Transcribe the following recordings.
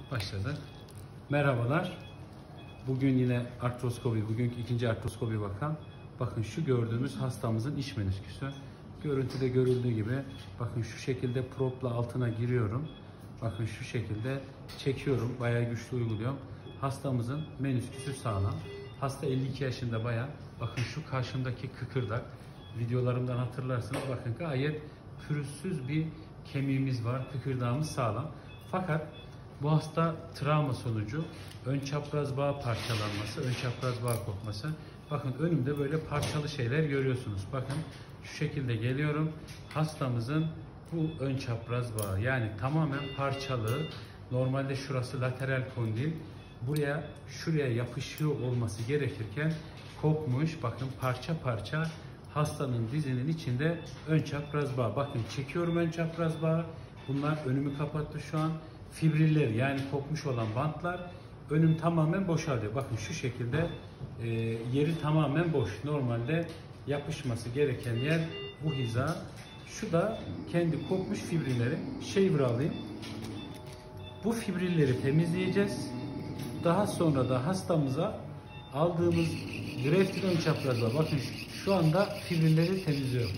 Başladık. Merhabalar. Bugün yine artroskopi, bugünkü ikinci artroskopi bakalım. Bakın şu gördüğümüz hastamızın iç menisküsü. Görüntüde görüldüğü gibi bakın şu şekilde propla altına giriyorum. Bakın şu şekilde çekiyorum. Bayağı güçlü uyguluyorum. Hastamızın menisküsü sağlam. Hasta 52 yaşında bayağı. Bakın şu karşımdaki kıkırdak. Videolarımdan hatırlarsınız. Bakın gayet pürüzsüz bir kemiğimiz var. Kıkırdağımız sağlam. Fakat bu hasta travma sonucu ön çapraz bağ parçalanması, ön çapraz bağ kopması. Bakın önümde böyle parçalı şeyler görüyorsunuz. Bakın şu şekilde geliyorum. Hastamızın bu ön çapraz bağı yani tamamen parçalı. Normalde şurası lateral kondil. Şuraya yapışıyor olması gerekirken kopmuş. Bakın parça parça hastanın dizinin içinde ön çapraz bağ. Bakın çekiyorum ön çapraz bağı. Bunlar önümü kapattı şu an. Fibriller yani kopmuş olan bantlar önüm tamamen boşalıyor. Bakın şu şekilde yeri tamamen boş. Normalde yapışması gereken yer bu hiza. Şu da kendi kopmuş fibrilleri. Shaver alayım. Bu fibrilleri temizleyeceğiz. Daha sonra da hastamıza aldığımız greftin ön çaprazda bakın şu anda fibrilleri temizliyorum.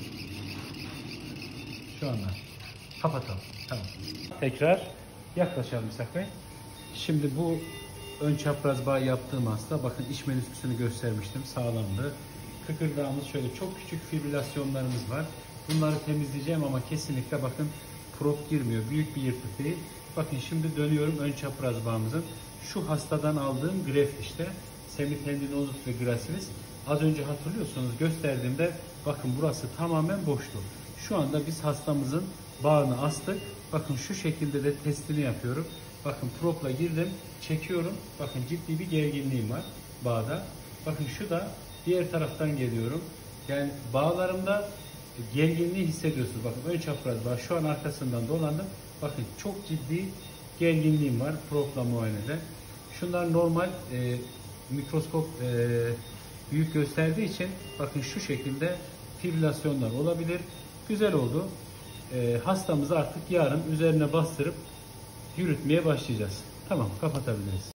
Şu anda. Kapatalım. Tamam. Tekrar yaklaşalım İshak Bey. Şimdi bu ön çapraz bağ yaptığım hasta bakın iç menisküsünü göstermiştim. Sağlamdı. Kıkırdağımız şöyle çok küçük fibrilasyonlarımız var. Bunları temizleyeceğim ama kesinlikle bakın prop girmiyor. Büyük bir yırtık değil. Bakın şimdi dönüyorum ön çapraz bağımızın. Şu hastadan aldığım greft işte. Semitendinosus ve gracilis. Az önce hatırlıyorsunuz gösterdiğimde bakın burası tamamen boştu. Şu anda biz hastamızın bağını astık. Bakın şu şekilde de testini yapıyorum. Bakın propla girdim, çekiyorum. Bakın ciddi bir gerginliğim var bağda. Bakın şu da diğer taraftan geliyorum. Yani bağlarımda gerginliği hissediyorsunuz. Bakın ön çapraz bağ şu an arkasından dolandım. Bakın çok ciddi gerginliğim var propla muayenede. Şunlar normal mikroskop büyük gösterdiği için bakın şu şekilde fibrilasyonlar olabilir. Güzel oldu. Hastamızı artık yarın üzerine bastırıp yürütmeye başlayacağız. Tamam, kapatabiliriz.